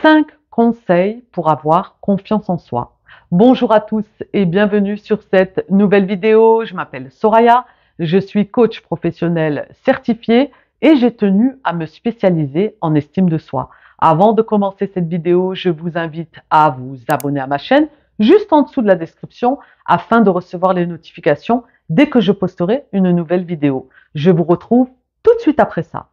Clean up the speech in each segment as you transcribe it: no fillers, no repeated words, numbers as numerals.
5 conseils pour avoir confiance en soi. Bonjour à tous et bienvenue sur cette nouvelle vidéo. Je m'appelle Soraya, je suis coach professionnel certifié et j'ai tenu à me spécialiser en estime de soi. Avant de commencer cette vidéo, je vous invite à vous abonner à ma chaîne juste en dessous de la description afin de recevoir les notifications dès que je posterai une nouvelle vidéo. Je vous retrouve tout de suite après ça.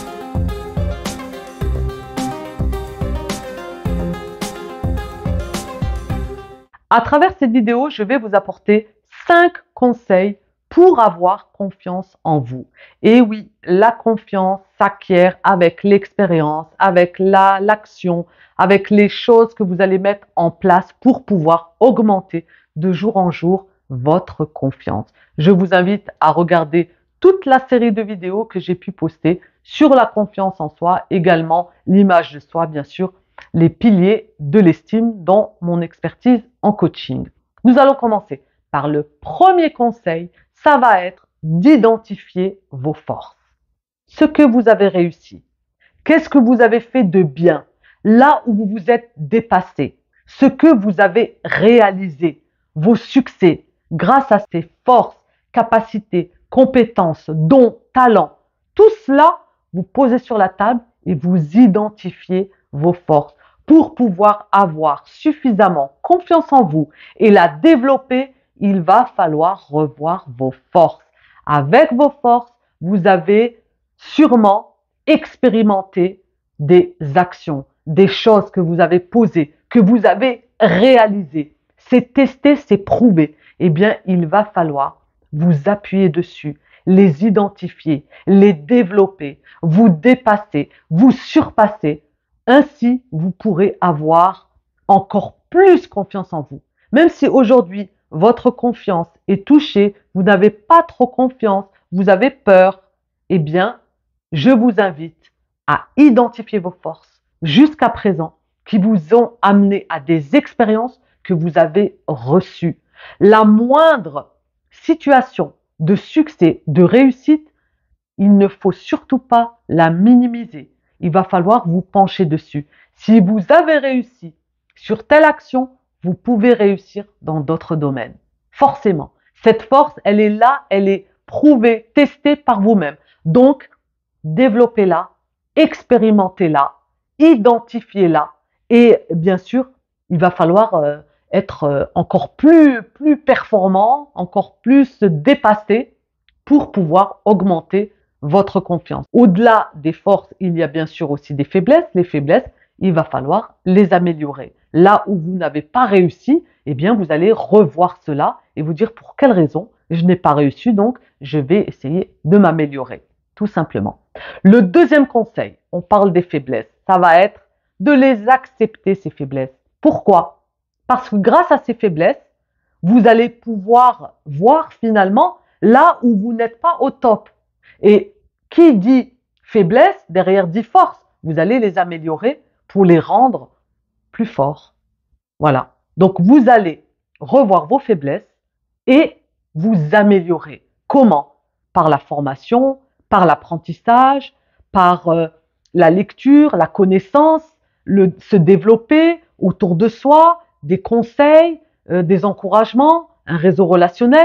À travers cette vidéo, je vais vous apporter 5 conseils pour avoir confiance en vous. Et oui, la confiance s'acquiert avec l'expérience, avec l'action, avec les choses que vous allez mettre en place pour pouvoir augmenter de jour en jour votre confiance. Je vous invite à regarder toute la série de vidéos que j'ai pu poster sur la confiance en soi, également l'image de soi, bien sûr, les piliers de l'estime dans mon expertise en coaching. Nous allons commencer par le premier conseil, ça va être d'identifier vos forces. Ce que vous avez réussi, qu'est-ce que vous avez fait de bien, là où vous vous êtes dépassé, ce que vous avez réalisé, vos succès, grâce à ces forces, capacités, compétences, dons, talents, tout cela, vous posez sur la table et vous identifiez vos forces pour pouvoir avoir suffisamment confiance en vous et la développer. Il va falloir revoir vos forces. Avec vos forces, vous avez sûrement expérimenté des actions, des choses que vous avez posées, que vous avez réalisées. C'est testé, c'est prouvé. Eh bien, il va falloir vous appuyer dessus, les identifier, les développer, vous dépasser, vous surpasser. Ainsi, vous pourrez avoir encore plus confiance en vous. Même si aujourd'hui, votre confiance est touchée, vous n'avez pas trop confiance, vous avez peur, eh bien, je vous invite à identifier vos forces jusqu'à présent qui vous ont amené à des expériences que vous avez reçues. La moindre situation de succès, de réussite, il ne faut surtout pas la minimiser. Il va falloir vous pencher dessus. Si vous avez réussi sur telle action, vous pouvez réussir dans d'autres domaines. Forcément. Cette force, elle est là, elle est prouvée, testée par vous-même. Donc, développez-la, expérimentez-la, identifiez-la. Et bien sûr, il va falloir être encore plus performant, encore plus dépassé pour pouvoir augmenter votre confiance. Au-delà des forces, il y a bien sûr aussi des faiblesses. Les faiblesses, il va falloir les améliorer. Là où vous n'avez pas réussi, eh bien, vous allez revoir cela et vous dire pour quelle raison je n'ai pas réussi, donc je vais essayer de m'améliorer, tout simplement. Le deuxième conseil, on parle des faiblesses, ça va être de les accepter, ces faiblesses. Pourquoi? Parce que grâce à ces faiblesses, vous allez pouvoir voir finalement là où vous n'êtes pas au top. Et qui dit faiblesse, derrière dit force. Vous allez les améliorer pour les rendre plus forts. Voilà. Donc, vous allez revoir vos faiblesses et vous améliorer. Comment? Par la formation, par l'apprentissage, par la lecture, la connaissance, se développer autour de soi, des conseils, des encouragements, un réseau relationnel.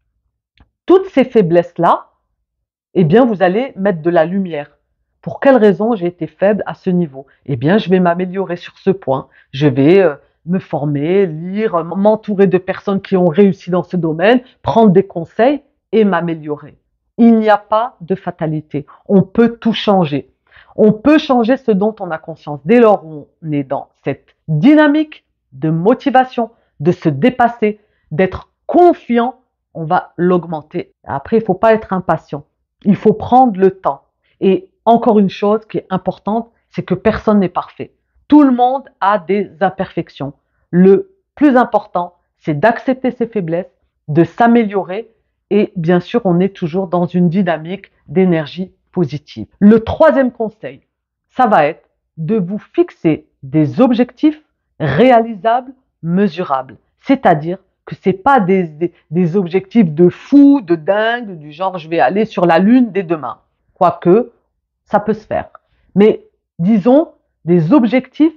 Toutes ces faiblesses-là, eh bien, vous allez mettre de la lumière. Pour quelle raison j'ai été faible à ce niveau? Eh bien, je vais m'améliorer sur ce point. Je vais me former, lire, m'entourer de personnes qui ont réussi dans ce domaine, prendre des conseils et m'améliorer. Il n'y a pas de fatalité. On peut tout changer. On peut changer ce dont on a conscience. Dès lors où on est dans cette dynamique de motivation, de se dépasser, d'être confiant, on va l'augmenter. Après, il ne faut pas être impatient. Il faut prendre le temps. Et encore une chose qui est importante, c'est que personne n'est parfait. Tout le monde a des imperfections. Le plus important, c'est d'accepter ses faiblesses, de s'améliorer et bien sûr, on est toujours dans une dynamique d'énergie positive. Le troisième conseil, ça va être de vous fixer des objectifs réalisables, mesurables. C'est-à-dire que ce n'est pas des objectifs de fou, de dingue, du genre je vais aller sur la lune dès demain. Quoique, ça peut se faire. Mais disons des objectifs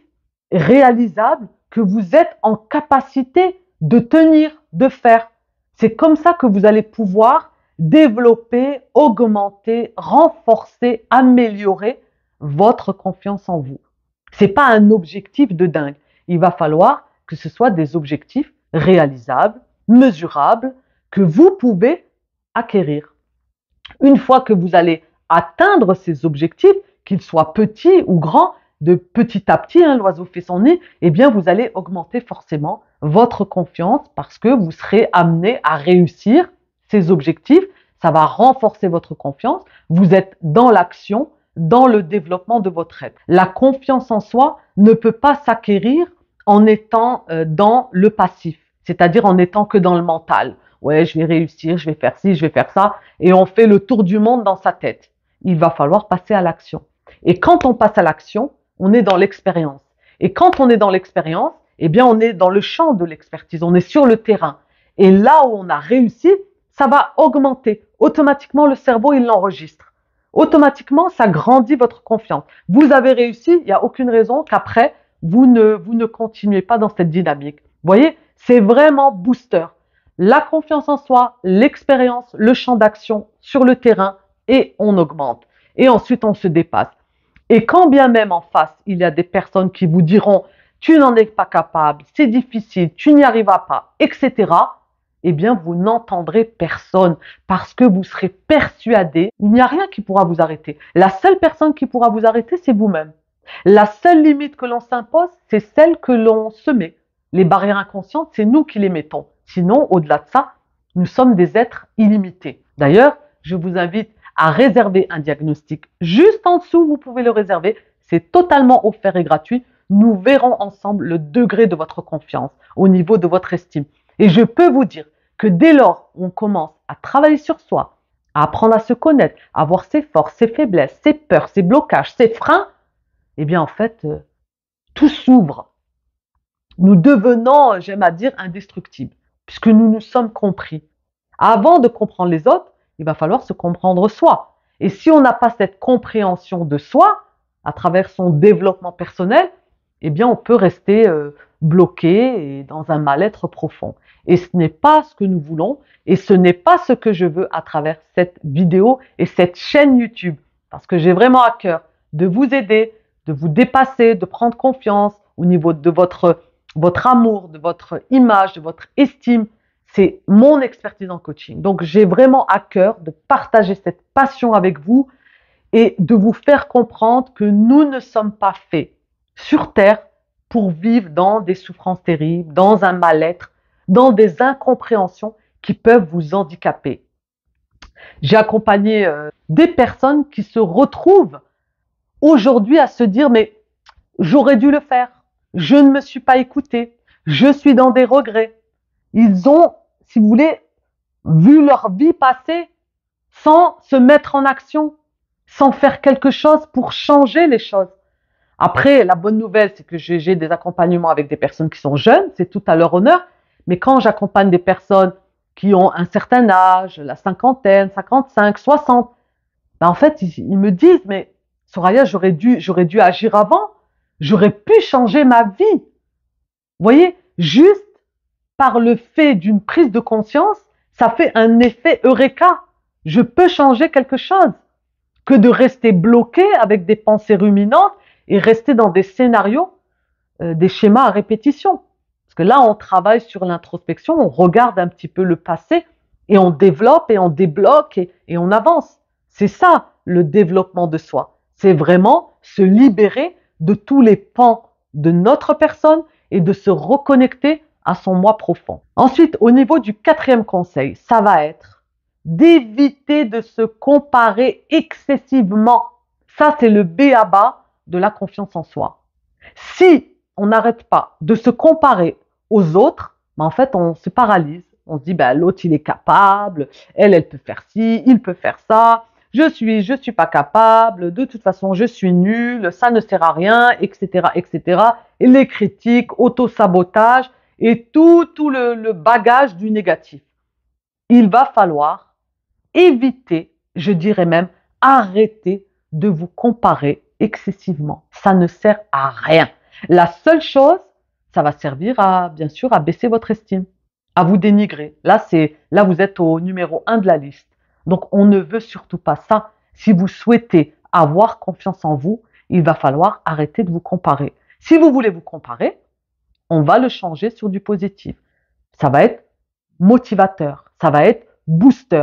réalisable que vous êtes en capacité de tenir, de faire. C'est comme ça que vous allez pouvoir développer, augmenter, renforcer, améliorer votre confiance en vous. C'est pas un objectif de dingue. Il va falloir que ce soit des objectifs réalisables, mesurables, que vous pouvez acquérir. Une fois que vous allez atteindre ces objectifs, qu'ils soient petits ou grands, de petit à petit, l'oiseau fait son nid, eh bien vous allez augmenter forcément votre confiance parce que vous serez amené à réussir ces objectifs. Ça va renforcer votre confiance. Vous êtes dans l'action, dans le développement de votre être. La confiance en soi ne peut pas s'acquérir en étant dans le passif, c'est-à-dire en étant que dans le mental. Ouais, je vais réussir, je vais faire ci, je vais faire ça, et on fait le tour du monde dans sa tête. Il va falloir passer à l'action. Et quand on passe à l'action, on est dans l'expérience. Et quand on est dans l'expérience, eh bien, on est dans le champ de l'expertise, on est sur le terrain. Et là où on a réussi, ça va augmenter. Automatiquement, le cerveau, il l'enregistre. Automatiquement, ça grandit votre confiance. Vous avez réussi, il n'y a aucune raison qu'après, vous ne continuez pas dans cette dynamique. Vous voyez, c'est vraiment booster. La confiance en soi, l'expérience, le champ d'action sur le terrain, et on augmente. Et ensuite, on se dépasse. Et quand bien même en face, il y a des personnes qui vous diront « tu n'en es pas capable, c'est difficile, tu n'y arriveras pas, etc. », eh bien, vous n'entendrez personne parce que vous serez persuadé, il n'y a rien qui pourra vous arrêter. La seule personne qui pourra vous arrêter, c'est vous-même. La seule limite que l'on s'impose, c'est celle que l'on se met. Les barrières inconscientes, c'est nous qui les mettons. Sinon, au-delà de ça, nous sommes des êtres illimités. D'ailleurs, je vous invite à réserver un diagnostic. Juste en dessous, vous pouvez le réserver. C'est totalement offert et gratuit. Nous verrons ensemble le degré de votre confiance au niveau de votre estime. Et je peux vous dire que dès lors où on commence à travailler sur soi, à apprendre à se connaître, à voir ses forces, ses faiblesses, ses peurs, ses blocages, ses freins, eh bien en fait, tout s'ouvre. Nous devenons, j'aime à dire, indestructibles, puisque nous nous sommes compris. Avant de comprendre les autres, il va falloir se comprendre soi. Et si on n'a pas cette compréhension de soi, à travers son développement personnel, eh bien on peut rester bloqué et dans un mal-être profond. Et ce n'est pas ce que nous voulons, et ce n'est pas ce que je veux à travers cette vidéo et cette chaîne YouTube. Parce que j'ai vraiment à cœur de vous aider, de vous dépasser, de prendre confiance au niveau de votre amour, de votre image, de votre estime. C'est mon expertise en coaching. Donc, j'ai vraiment à cœur de partager cette passion avec vous et de vous faire comprendre que nous ne sommes pas faits sur Terre pour vivre dans des souffrances terribles, dans un mal-être, dans des incompréhensions qui peuvent vous handicaper. J'ai accompagné des personnes qui se retrouvent aujourd'hui à se dire « mais j'aurais dû le faire, je ne me suis pas écouté, je suis dans des regrets ». Ils ont, si vous voulez, vu leur vie passer sans se mettre en action, sans faire quelque chose pour changer les choses. Après, la bonne nouvelle, c'est que j'ai des accompagnements avec des personnes qui sont jeunes, c'est tout à leur honneur, mais quand j'accompagne des personnes qui ont un certain âge, la cinquantaine, 55, 60, ben en fait, ils me disent, mais Soraya, j'aurais dû agir avant, j'aurais pu changer ma vie. Vous voyez, juste par le fait d'une prise de conscience, ça fait un effet eureka. Je peux changer quelque chose que de rester bloqué avec des pensées ruminantes et rester dans des scénarios, des schémas à répétition. Parce que là, on travaille sur l'introspection, on regarde un petit peu le passé et on développe et on débloque et on avance. C'est ça le développement de soi. C'est vraiment se libérer de tous les pans de notre personne et de se reconnecter à son moi profond. Ensuite, au niveau du 4e conseil, ça va être d'éviter de se comparer excessivement. Ça, c'est le b.a.-ba de la confiance en soi. Si on n'arrête pas de se comparer aux autres, ben en fait, on se paralyse. On se dit, ben, l'autre, il est capable, elle peut faire ci, il peut faire ça, je suis pas capable, de toute façon, je suis nul, ça ne sert à rien, etc., etc. Et les critiques, auto-sabotage et tout le bagage du négatif. Il va falloir éviter, je dirais même, arrêter de vous comparer excessivement. Ça ne sert à rien. La seule chose, ça va servir à, bien sûr, à baisser votre estime, à vous dénigrer. Là, vous êtes au numéro 1 de la liste. Donc, on ne veut surtout pas ça. Si vous souhaitez avoir confiance en vous, il va falloir arrêter de vous comparer. Si vous voulez vous comparer, on va le changer sur du positif. Ça va être motivateur, ça va être booster.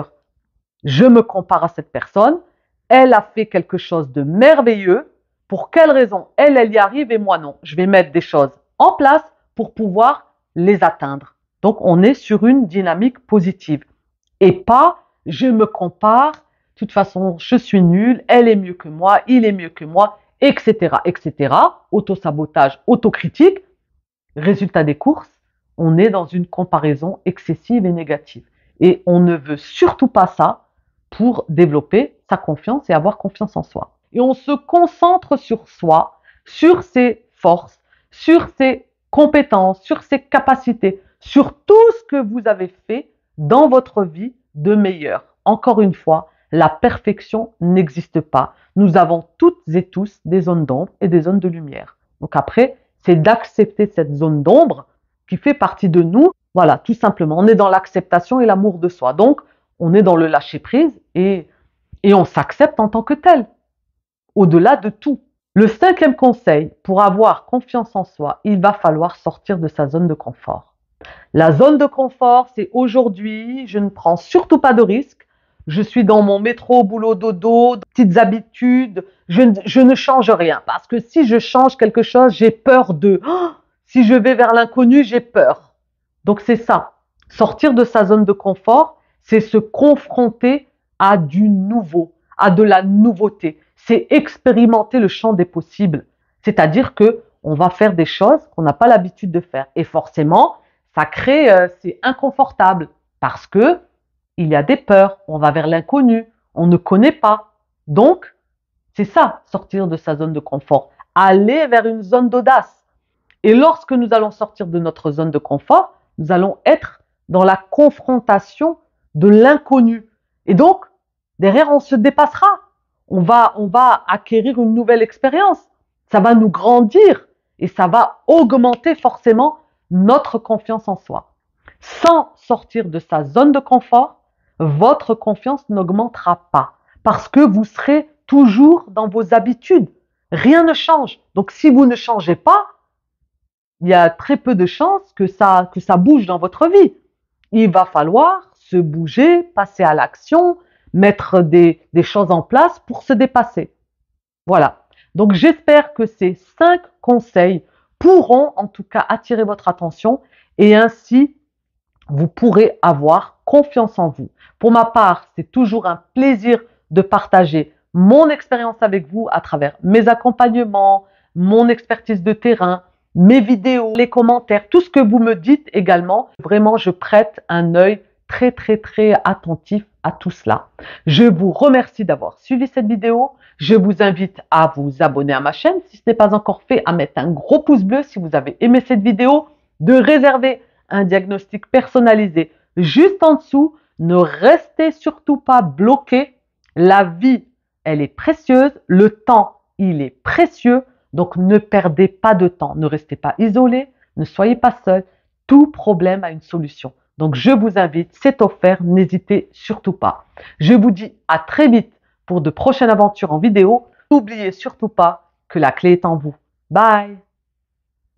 Je me compare à cette personne, elle a fait quelque chose de merveilleux. Pour quelle raison? Elle y arrive et moi non. Je vais mettre des choses en place pour pouvoir les atteindre. Donc, on est sur une dynamique positive. Et pas, je me compare, de toute façon, je suis nul, elle est mieux que moi, il est mieux que moi, etc., etc. Autosabotage, autocritique. Résultat des courses, on est dans une comparaison excessive et négative. Et on ne veut surtout pas ça pour développer sa confiance et avoir confiance en soi. Et on se concentre sur soi, sur ses forces, sur ses compétences, sur ses capacités, sur tout ce que vous avez fait dans votre vie de meilleur. Encore une fois, la perfection n'existe pas. Nous avons toutes et tous des zones d'ombre et des zones de lumière. Donc après, c'est d'accepter cette zone d'ombre qui fait partie de nous. Voilà, tout simplement. On est dans l'acceptation et l'amour de soi. Donc, on est dans le lâcher-prise et on s'accepte en tant que tel, au-delà de tout. Le 5e conseil, pour avoir confiance en soi, il va falloir sortir de sa zone de confort. La zone de confort, c'est aujourd'hui, je ne prends surtout pas de risques. Je suis dans mon métro, boulot, dodo, petites habitudes. Je ne change rien parce que si je change quelque chose, j'ai peur de. Oh, si je vais vers l'inconnu, j'ai peur. Donc c'est ça. Sortir de sa zone de confort, c'est se confronter à du nouveau, à de la nouveauté. C'est expérimenter le champ des possibles. C'est-à-dire que on va faire des choses qu'on n'a pas l'habitude de faire. Et forcément, ça crée, c'est inconfortable parce que il y a des peurs, on va vers l'inconnu, on ne connaît pas. Donc, c'est ça, sortir de sa zone de confort, aller vers une zone d'audace. Et lorsque nous allons sortir de notre zone de confort, nous allons être dans la confrontation de l'inconnu. Et donc, derrière, on se dépassera. On va acquérir une nouvelle expérience. Ça va nous grandir et ça va augmenter forcément notre confiance en soi. Sans sortir de sa zone de confort, votre confiance n'augmentera pas parce que vous serez toujours dans vos habitudes. Rien ne change. Donc, si vous ne changez pas, il y a très peu de chances que ça bouge dans votre vie. Il va falloir se bouger, passer à l'action, mettre des choses en place pour se dépasser. Voilà. Donc, j'espère que ces 5 conseils pourront en tout cas attirer votre attention et ainsi, vous pourrez avoir confiance en vous. Pour ma part, c'est toujours un plaisir de partager mon expérience avec vous à travers mes accompagnements, mon expertise de terrain, mes vidéos, les commentaires, tout ce que vous me dites également. Vraiment, je prête un œil très, très, très attentif à tout cela. Je vous remercie d'avoir suivi cette vidéo. Je vous invite à vous abonner à ma chaîne si ce n'est pas encore fait, à mettre un gros pouce bleu si vous avez aimé cette vidéo, de réserver un diagnostic personnalisé juste en dessous. Ne restez surtout pas bloqué. La vie, elle est précieuse. Le temps, il est précieux. Donc, ne perdez pas de temps. Ne restez pas isolé. Ne soyez pas seul. Tout problème a une solution. Donc, je vous invite, c'est offert. N'hésitez surtout pas. Je vous dis à très vite pour de prochaines aventures en vidéo. N'oubliez surtout pas que la clé est en vous. Bye!